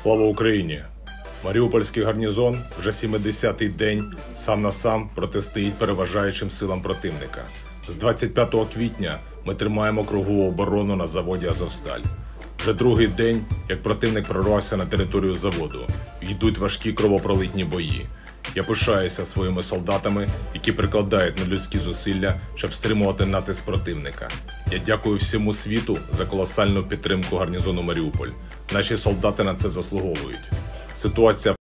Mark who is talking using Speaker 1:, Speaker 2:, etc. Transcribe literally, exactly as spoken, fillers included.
Speaker 1: Слава Україні! Маріупольський гарнізон вже сімдесятий день сам на сам протистоїть переважаючим силам противника. З двадцять п'ятого квітня ми тримаємо кругову оборону на заводі «Азовсталь». Вже другий день, як противник прорвався на територію заводу, йдуть важкі кровопролитні бої. Я пишаюся своїми солдатами, які прикладають нелюдські зусилля, щоб стримувати натиск противника. Я дякую всьому світу за колосальну підтримку гарнізону Маріуполь. Наші солдати на це заслуговують. Ситуація